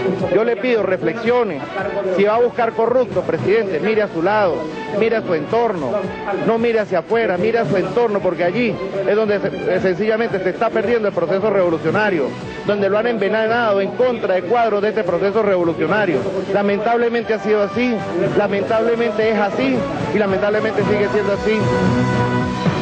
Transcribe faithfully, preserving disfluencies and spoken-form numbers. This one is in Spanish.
Yo le pido, reflexione. Si va a buscar corrupto, presidente, mire a su lado, mire a su entorno, no mire hacia afuera, mire a su entorno, porque allí es donde se, sencillamente se está perdiendo el proceso revolucionario, donde lo han envenenado en contra de cuadros de este proceso revolucionario. Lamentablemente ha sido así, lamentablemente es así y lamentablemente sigue siendo así.